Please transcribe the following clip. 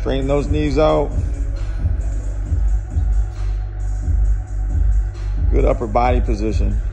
Straighten those knees out. Good upper body position.